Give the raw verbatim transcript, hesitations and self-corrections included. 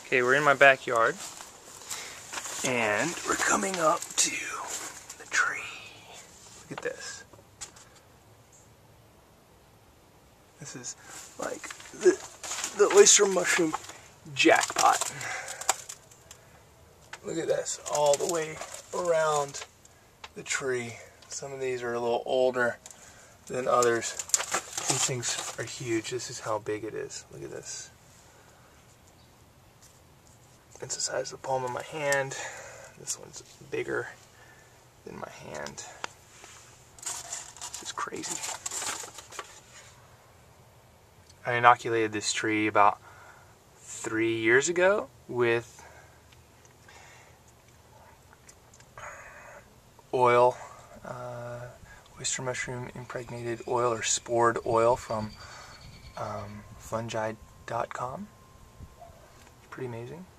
Okay, we're in my backyard, and we're coming up to the tree. Look at this. This is like the, the oyster mushroom jackpot. Look at this, all the way around the tree. Some of these are a little older than others. These things are huge. This is how big it is. Look at this. It's the size of the palm of my hand. This one's bigger than my hand. This is crazy. I inoculated this tree about three years ago with oil, uh, oyster mushroom impregnated oil or spored oil from um, fungi dot com. Pretty amazing.